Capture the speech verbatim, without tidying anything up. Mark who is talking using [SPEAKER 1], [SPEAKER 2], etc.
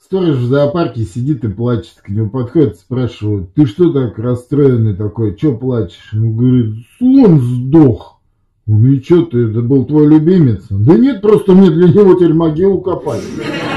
[SPEAKER 1] Сторож в зоопарке сидит и плачет, к нему подходит, спрашивают: ты что так расстроенный такой, что плачешь? Он говорит: слон сдох. Ну и что ты, это был твой любимец? Да нет, просто мне для него теперь могилу копать.